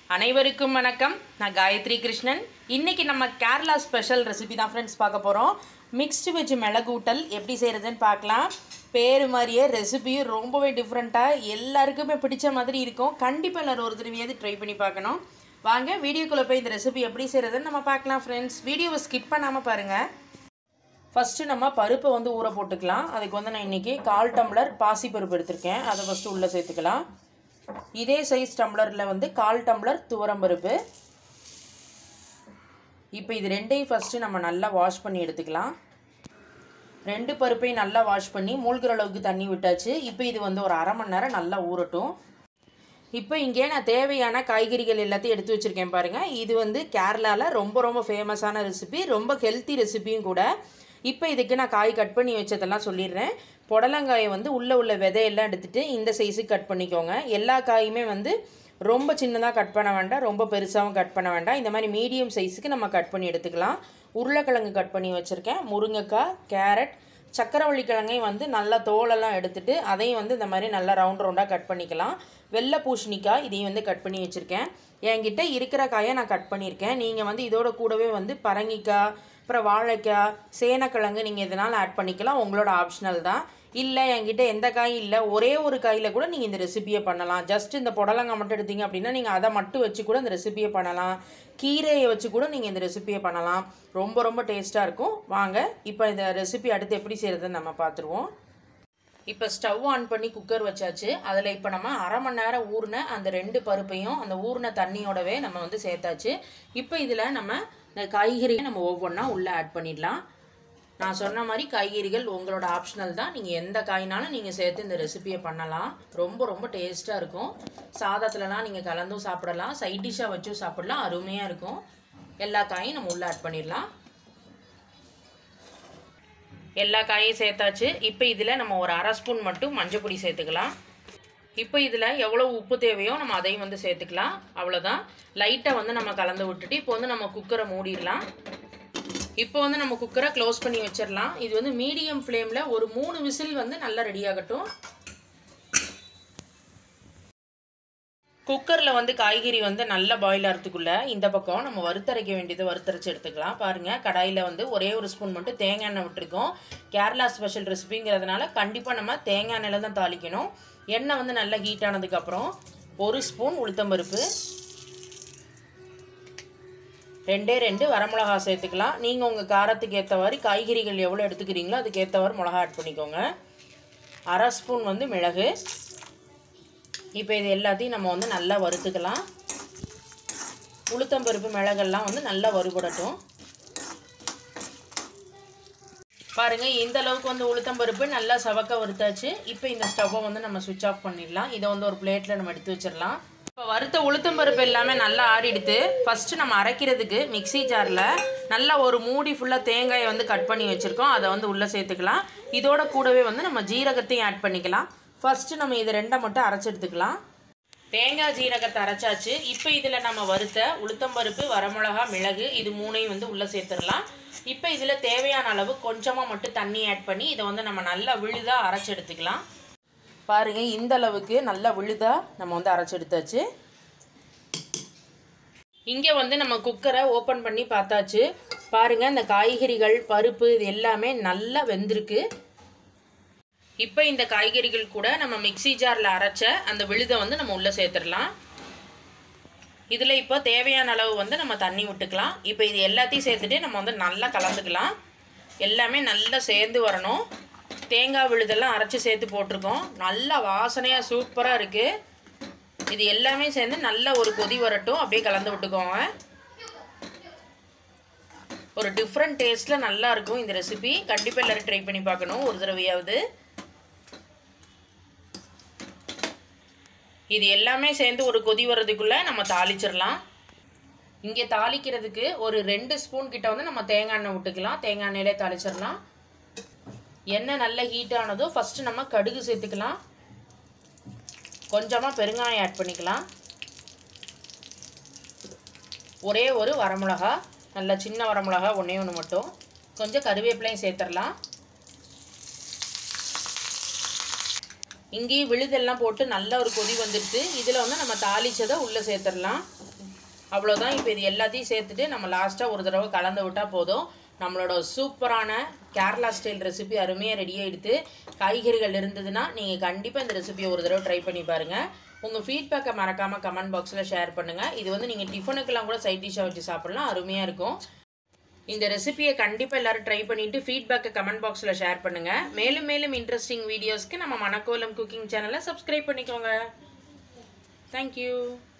அனைவருக்கும் வணக்கம். நான் காயத்ரி கிருஷ்ணன். இன்றைக்கி நம்ம கேரளா ஸ்பெஷல் ரெசிபி தான் ஃப்ரெண்ட்ஸ் பார்க்க போகிறோம். மிக்ஸ்டு வெஜ் மிளகூட்டல் எப்படி செய்கிறதுன்னு பார்க்கலாம். பேர் மாதிரியே ரெசிபியும் ரொம்பவே டிஃப்ரெண்ட்டாக எல்லாருக்குமே பிடிச்ச மாதிரி இருக்கும். கண்டிப்பாக எல்லோரும் ஒரு தடவையாவது ட்ரை பண்ணி பார்க்கணும். வாங்க வீடியோக்குள்ளே போய் இந்த ரெசிபி எப்படி செய்கிறதுன்னு நம்ம பார்க்கலாம் ஃப்ரெண்ட்ஸ். வீடியோவை ஸ்கிப் பண்ணாமல் பாருங்கள். ஃபஸ்ட்டு நம்ம பருப்பை ஊற போட்டுக்கலாம். அதுக்கு நான் இன்றைக்கி 1/4 டம்ளர் பாசிப்பருப்பு எடுத்திருக்கேன். அதை ஃபஸ்ட்டு உள்ளே சேர்த்துக்கலாம். இதே சைஸ் டம்ளரில் 1/4 டம்ளர் துவரம்பருப்பு. இப்போ இது ரெண்டையும் ஃபஸ்ட்டு நம்ம நல்லா வாஷ் பண்ணி எடுத்துக்கலாம். 2 பருப்பையும் நல்லா வாஷ் பண்ணி மூழ்கிற அளவுக்கு தண்ணி விட்டாச்சு. இப்போ இது ஒரு அரை மணி நேரம் நல்லா ஊறட்டும். இப்போ இங்கே நான் தேவையான காய்கறிகள் எல்லாத்தையும் எடுத்து வச்சுருக்கேன் பாருங்கள். இது கேரளாவில் ரொம்ப ஃபேமஸான ரெசிபி, ரொம்ப ஹெல்த்தி ரெசிபியும் கூட. இப்போ இதுக்கு நான் காய் கட் பண்ணி வச்சதெல்லாம் சொல்லிடுறேன். புடலங்காயை உள்ள விதையெல்லாம் எடுத்துகிட்டு இந்த சைஸுக்கு கட் பண்ணிக்கோங்க. எல்லா காயுமே ரொம்ப சின்னதாக கட் பண்ண வேண்டாம், ரொம்ப பெருசாகவும் கட் பண்ண வேண்டாம். இந்த மாதிரி மீடியம் சைஸுக்கு நம்ம கட் பண்ணி எடுத்துக்கலாம். உருளைக்கிழங்கு கட் பண்ணி வச்சுருக்கேன். முருங்கைக்காய், கேரட், சக்கரவள்ளி கிழங்கையும் நல்லா தோலெல்லாம் எடுத்துகிட்டு அதையும் இந்த மாதிரி நல்லா ரவுண்டாக கட் பண்ணிக்கலாம். வெள்ளை பூசணிக்காய் இதையும் கட் பண்ணி வச்சுருக்கேன். என்கிட்ட இருக்கிற காயை நான் கட் பண்ணியிருக்கேன். நீங்கள் இதோட கூடவே பரங்கிக்காய், அப்புறம் வாழைக்காய், சேனக்கிழங்கு நீங்கள் இதனால் ஆட் பண்ணிக்கலாம். உங்களோட ஆப்ஷனல் தான். இல்லை என்கிட்ட எந்த காயும் இல்லை, ஒரே ஒரு காயில் கூட நீங்கள் இந்த ரெசிபியை பண்ணலாம். ஜஸ்ட் இந்த புடலங்காய் மட்டும் எடுத்தீங்க அப்படின்னா நீங்கள் அதை மட்டும் வச்சு கூட இந்த ரெசிபியை பண்ணலாம். கீரையை வச்சு கூட நீங்கள் இந்த ரெசிபியை பண்ணலாம். ரொம்ப டேஸ்ட்டாக இருக்கும். வாங்க இப்போ இந்த ரெசிபி அடுத்து எப்படி செய்கிறதுன்னு நம்ம பார்த்துருவோம். இப்போ ஸ்டவ் ஆன் பண்ணி குக்கர் வச்சாச்சு. அதில் இப்போ நம்ம அரை மணி நேரம் ஊறின அந்த 2 பருப்பையும் அந்த ஊறின தண்ணியோடவே நம்ம சேர்த்தாச்சு. இப்போ இதில் நம்ம இந்த காய்கறியை நம்ம ஒவ்வொன்றா உள்ளே ஆட் பண்ணிடலாம். நான் சொன்ன மாதிரி காய்கறிகள் உங்களோட ஆப்ஷனல் தான். நீங்கள் எந்த காய்னாலும் நீங்கள் சேர்த்து இந்த ரெசிபியை பண்ணலாம். ரொம்ப டேஸ்ட்டாக இருக்கும். சாதத்துலலாம் நீங்கள் கலந்தும் சாப்பிடலாம், சைட் டிஷ்ஷாக வச்சும் சாப்பிடலாம். அருமையாக இருக்கும். எல்லா காயும் நம்ம உள்ளே ஆட் பண்ணிடலாம். எல்லா காயும் சேர்த்தாச்சு. இப்போ இதில் நம்ம ஒரு அரை ஸ்பூன் மட்டும் மஞ்சள் பொடி சேர்த்துக்கலாம். இப்போ இதில் எவ்வளோ உப்பு தேவையோ நம்ம அதையும் சேர்த்துக்கலாம். அவ்வளோதான். லைட்டாக நம்ம கலந்து விட்டுட்டு இப்போ நம்ம குக்கரை மூடிடலாம். இப்போ நம்ம குக்கரை க்ளோஸ் பண்ணி வச்சிடலாம். இது மீடியம் ஃப்ளேமில் ஒரு 3 விசில் நல்லா ரெடி ஆகட்டும். குக்கரில் காய்கறி நல்லா பாயில் ஆகிறதுக்குள்ளே இந்த பக்கம் நம்ம வறுத்தரைக்க வேண்டியதை வறுத்தரைச்சி எடுத்துக்கலாம். பாருங்கள், கடாயில் ஒரே ஒரு ஸ்பூன் மட்டும் தேங்காய் எண்ணெய் விட்டுருக்கோம். கேரளா ஸ்பெஷல் ரெசிபிங்கிறதுனால கண்டிப்பாக நம்ம தேங்காய் எண்ணெயில் தான் தாளிக்கணும். எண்ணெய் நல்லா ஹீட் ஆனதுக்கப்புறம் 1 ஸ்பூன் உளுத்தம்பருப்பு, 2 வரமிளகா சேர்த்துக்கலாம். நீங்கள் உங்கள் காரத்துக்கு ஏற்றவாறு காய்கறிகள் எவ்வளோ எடுத்துக்கிறீங்களோ அதுக்கு ஏற்றவாறு மிளகா ஆட் பண்ணிக்கோங்க. அரை ஸ்பூன் மிளகு. இப்போ இது எல்லாத்தையும் நம்ம நல்லா வறுத்துக்கலாம். உளுத்தம்பருப்பு மிளகெல்லாம் நல்லா வறுபடட்டும். பாருங்கள், இந்த அளவுக்கு உளுத்தம்பருப்பு நல்லா சவக்க வறுத்தாச்சு. இப்போ இந்த ஸ்டவ்வை நம்ம சுவிட்ச் ஆஃப் பண்ணிடலாம். இதை ஒரு பிளேட்டில் நம்ம எடுத்து வச்சிடலாம். இப்போ வறுத்த உளுத்தம்பருப்பு எல்லாமே நல்லா ஆறிடுத்து. ஃபஸ்ட்டு நம்ம அரைக்கிறதுக்கு மிக்ஸி ஜாரில் நல்லா ஒரு மூடி ஃபுல்லாக தேங்காயை கட் பண்ணி வச்சுருக்கோம். அதை உள்ளே சேர்த்துக்கலாம். இதோட கூடவே நம்ம ஜீரகத்தையும் ஆட் பண்ணிக்கலாம். ஃபஸ்ட்டு நம்ம இது 2 மட்டும் அரைச்சி எடுத்துக்கலாம். தேங்காய் ஜீரகத்தை அரைச்சாச்சு. இப்போ இதில் நம்ம வறுத்த உளுத்தம்பருப்பு, வரமிளகா, மிளகு இது 3ஐயும் உள்ளே சேர்த்துடலாம். இப்போ இதில் தேவையான அளவு கொஞ்சமாக மட்டும் தண்ணி ஆட் பண்ணி இதை நம்ம நல்லா விழுதாக அரைச்சி எடுத்துக்கலாம். பாருங்கள், இந்த அளவுக்கு நல்லா விழுதாக நம்ம அரைச்சி எடுத்தாச்சு. இங்கே நம்ம குக்கரை ஓப்பன் பண்ணி பார்த்தாச்சு. பாருங்கள், இந்த காய்கறிகள், பருப்பு இது எல்லாமே நல்லா வெந்திருக்கு. இப்போ இந்த காய்கறிகள் கூட நம்ம மிக்ஸி ஜாரில் அரைச்ச அந்த விழுதை நம்ம உள்ளே சேர்த்துடலாம். இதில் இப்போ தேவையான அளவு நம்ம தண்ணி விட்டுக்கலாம். இப்போ இது எல்லாத்தையும் சேர்த்துட்டு நம்ம நல்லா கலந்துக்கலாம். எல்லாமே நல்லா சேர்ந்து வரணும். தேங்காய் விழுதெல்லாம் அரைச்சி சேர்த்து போட்டிருக்கோம். நல்லா வாசனையாக சூப்பராக இருக்குது. இது எல்லாமே சேர்ந்து நல்லா ஒரு கொதி வரட்டும். அப்படியே கலந்து விட்டுக்கோங்க. ஒரு டிஃப்ரெண்ட் டேஸ்ட்டில் நல்லாயிருக்கும் இந்த ரெசிபி. கண்டிப்பாக எல்லோரும் ட்ரை பண்ணி பார்க்கணும் ஒரு தடவையாவது. இது எல்லாமே சேர்ந்து ஒரு கொதி வர்றதுக்குள்ளே நம்ம தாளிச்சிடலாம். இங்கே தாளிக்கிறதுக்கு ஒரு 2 ஸ்பூன் கிட்ட நம்ம தேங்காய் எண்ணெய் விட்டுக்கலாம். தேங்காய் எண்ணெயிலே தாளிச்சிடலாம். எண்ணெய் நல்லா ஹீட் ஆனதும் ஃபஸ்ட்டு நம்ம கடுகு சேர்த்துக்கலாம். கொஞ்சமாக பெருங்காயம் ஆட் பண்ணிக்கலாம். ஒரே ஒரு வரமிளகா, நல்ல சின்ன வரமிளகா ஒன்றே ஒன்று மட்டும். கொஞ்சம் கருவேப்பிலையும் சேர்த்துடலாம். இங்கேயும் விழுதெல்லாம் போட்டு நல்ல ஒரு கொதி வந்துடுது. இதில் நம்ம தாளிச்சதை உள்ளே சேர்த்துடலாம். அவ்வளோதான். இப்போ இது எல்லாத்தையும் சேர்த்துட்டு நம்ம லாஸ்ட்டாக ஒரு தடவை கலந்து விட்டால் போதும். நம்மளோட சூப்பரான கேரளா ஸ்டைல் ரெசிபி அருமையாக ரெடியாக எடுத்து காய்கறிகள் இருந்ததுன்னா நீங்கள் கண்டிப்பாக இந்த ரெசிபியை ஒரு தடவை ட்ரை பண்ணி பாருங்கள். உங்கள் ஃபீட்பேக்கை மறக்காமல் கமெண்ட் பாக்ஸில் ஷேர் பண்ணுங்கள். இது வந்து நீங்கள் டிஃபனுக்கெல்லாம் கூட சைட் டிஷ்ஷாக வச்சு சாப்பிட்லாம், அருமையாக இருக்கும். இந்த ரெசிபியை கண்டிப்பாக எல்லோரும் ட்ரை பண்ணிவிட்டு ஃபீட்பேக்கை கமெண்ட் பாக்ஸில் ஷேர் பண்ணுங்கள். மேலும் மேலும் இன்ட்ரெஸ்டிங் வீடியோஸ்க்கு நம்ம மணக்கோலம் குக்கிங் சேனலை சப்ஸ்கிரைப் பண்ணிக்கோங்க. தேங்க்யூ.